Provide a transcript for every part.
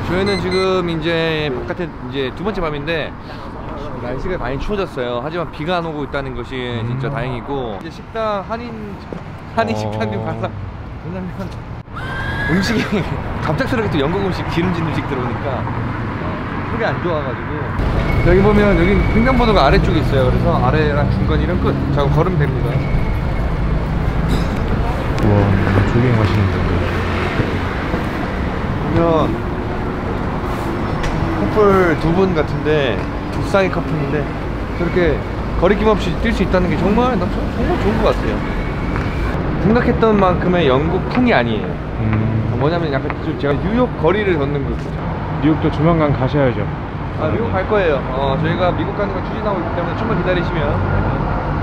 저희는 지금 이제 바깥에 이제 두 번째 밤인데 날씨가 많이 추워졌어요. 하지만 비가 안 오고 있다는 것이 진짜 다행이고, 이제 식당 한인 식당 좀 가서, 왜냐면 음식이 갑작스럽게 또 영국 음식, 기름진 음식 들어오니까 속이 안 좋아가지고. 여기 보면 여기 횡단보도가 아래쪽에 있어요. 그래서 아래랑 중간이랑 끝 자고 걸으면 됩니다. 우와, 조깅 하시는 분들. 보면 커플 두 분 같은데, 두 쌍의 커플인데 저렇게 거리낌 없이 뛸 수 있다는 게 정말 정말 좋은 것 같아요. 생각했던 만큼의 영국풍이 아니에요. 뭐냐면 약간 좀 제가 뉴욕 거리를 걷는 거죠. 뉴욕도 조만간 가셔야죠. 아, 미국 갈 거예요. 저희가 미국 가는 걸 추진하고 있기 때문에 좀만 기다리시면.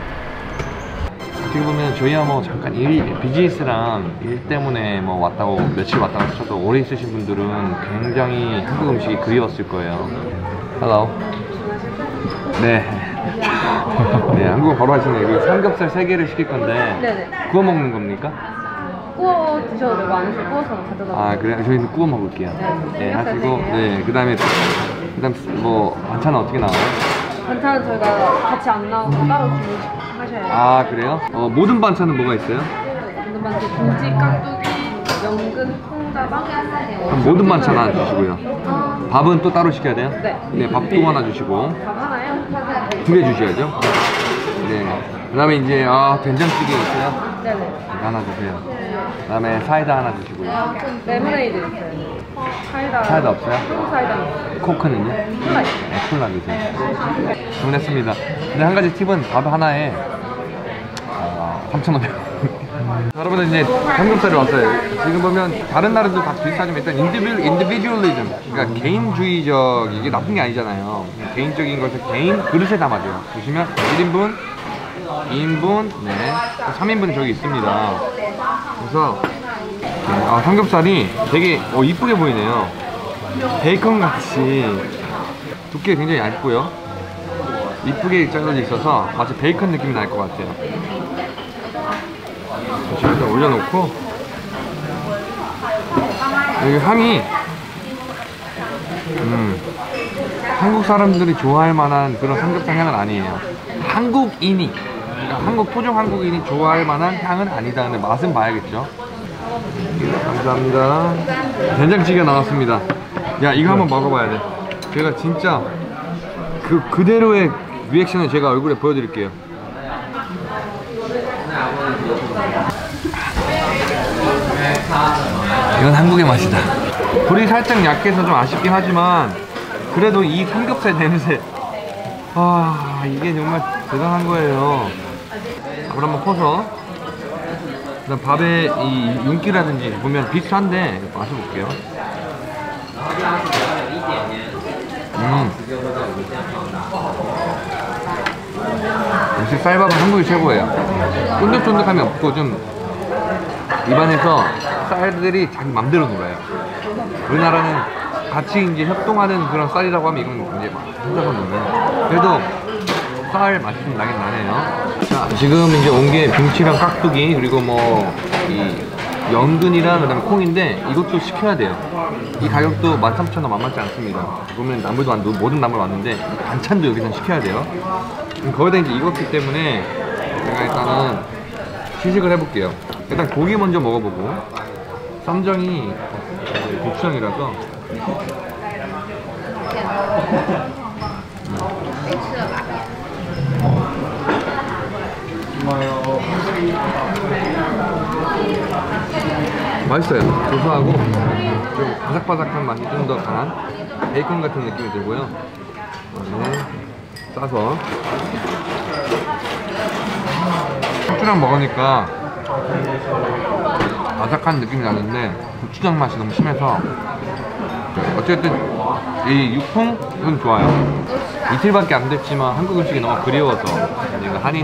어떻게 보면 저희야 뭐 잠깐 비즈니스랑 일 때문에 뭐 왔다고 며칠 왔다 갔다 쳐도 오래 있으신 분들은 굉장히 한국 음식이 그리웠을 거예요. Hello. 네. 네, 한국어 바로 하시네요. 여기 삼겹살 3개를 시킬 건데. 네네. 구워 먹는 겁니까? 구워 드셔도 되고 아니면 구워서 가져다. 아, 그래요? 저희는 구워 먹을게요. 네, 하시고, 네, 그 다음 뭐 반찬은 어떻게 나와요? 반찬은 저희가 같이 안 나오고 따로 주문하셔야 돼요. 아, 그래요? 모든 반찬은 뭐가 있어요? 모든 반찬, 김치, 깍두기, 연근, 콩다방. 그럼 모든 반찬 하나 주시고요. 밥은 또 따로 시켜야 돼요? 네. 네, 밥도 하나 주시고. 밥 하나요? 2개 주셔야죠. 네. 그 다음에 이제 된장찌개 있어요? 네네. 하나 주세요. 그 다음에 사이다 하나 주시고요. 레모네이드 있어요. 사이다 없어요? 사이다. 코크는요? 콜라 있어요. 네, 콜라 주세요. 주문했습니다. 근데 한 가지 팁은 밥 하나에 3,500원. 여러분들 이제 삼겹살이 왔어요. 지금 보면 다른 나라도 다 비슷하지만 일단 인디비듀얼리즘, 그러니까 개인주의적이게 나쁜 게 아니잖아요. 개인적인 것을 개인 그릇에 담아줘요. 보시면 1인분, 2인분, 네, 3인분이 저기 있습니다. 그래서 삼겹살이 되게 이쁘게 보이네요. 베이컨 같이 두께가 굉장히 얇고요. 이쁘게 잘라져 있어서 마치 베이컨 느낌이 날 것 같아요. 여기다 올려놓고, 여기 향이 한국 사람들이 좋아할 만한 그런 삼겹살 향은 아니에요. 한국인이, 그러니까 토종 한국인이 좋아할 만한 향은 아니다. 근데 맛은 봐야겠죠. 감사합니다. 된장찌개 나왔습니다. 야, 이거 한번 먹어봐야 돼. 제가 진짜 그대로의 리액션을 제가 얼굴에 보여드릴게요. 이건 한국의 맛이다. 불이 살짝 약해서 좀 아쉽긴 하지만 그래도 이 삼겹살 냄새, 이게 정말 대단한 거예요. 밥을 한번 퍼서, 그다음 밥에 이 윤기라든지 보면 비슷한데 마셔볼게요. 역시 쌀밥은 한국이 최고예요. 쫀득쫀득함이 없고 좀 입안에서 쌀들이 자기 맘대로 놀아요. 우리나라는 같이 이제 협동하는 그런 쌀이라고 하면 이건 이제 막 혼자서 노는. 그래도 쌀 맛이 좀 나긴 나네요. 자, 지금 이제 온 게 김치랑 깍두기, 그리고 뭐 이 연근이랑 그다음에 콩인데 이것도 시켜야 돼요. 이 가격도 13,000원 만만치 않습니다. 보면 모든 나물 왔는데 반찬도 여기서 시켜야 돼요. 거기다 이제 익었기 때문에 제가 일단은 시식을 해볼게요. 일단 고기 먼저 먹어보고, 쌈장이 고추장이라서 맛있어요. 고소하고 좀 바삭바삭한 맛이 좀 더 강한 베이컨 같은 느낌이 들고요. 싸서 고추장 먹으니까 바삭한 느낌이 나는데 고추장 맛이 너무 심해서, 어쨌든 이 육풍은 좋아요. 이틀밖에 안 됐지만 한국 음식이 너무 그리워서 제가 한인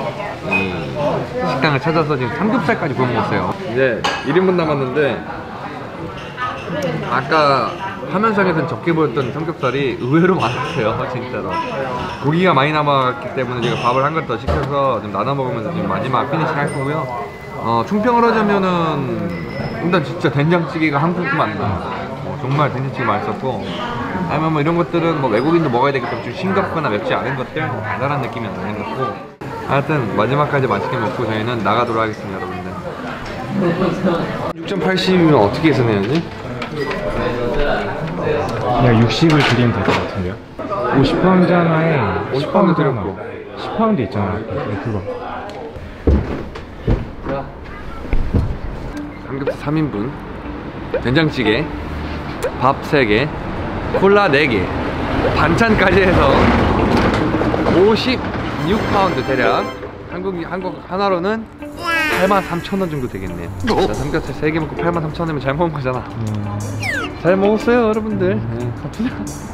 식당을 찾아서 지금 삼겹살까지 구워 먹었어요. 이제 1인분 남았는데, 아까 화면상에서는 적게 보였던 삼겹살이 의외로 많았어요. 진짜로 고기가 많이 남았기 때문에 제가 밥을 한 것 더 시켜서 좀 나눠 먹으면서 지금 마지막 피니시 할 거고요. 총평을 하자면은 일단 진짜 된장찌개가 한국만 정말 된장찌개 맛있었고, 아니면 뭐 이런 것들은 뭐 외국인도 먹어야 되기 때문에 좀 싱겁거나 맵지 않은 것들, 달달한 느낌이 나는 것고, 하여튼 마지막까지 맛있게 먹고 저희는 나가도록 하겠습니다, 여러분들. 6.80이면 어떻게 계산해야지? 그냥 60을 드리면 될 것 같은데요? 50파운드 하나에 50파운드 드렸고. 10파운드 있잖아요. 그거. 삼겹살 3인분, 된장찌개, 밥 3개, 콜라 4개, 반찬까지 해서 56파운드 대략. 한국 하나로는 83,000원 정도 되겠네요. 자, 삼겹살 3개 먹고 83,000원이면 잘 먹은 거잖아. 잘 먹었어요, 여러분들. 네,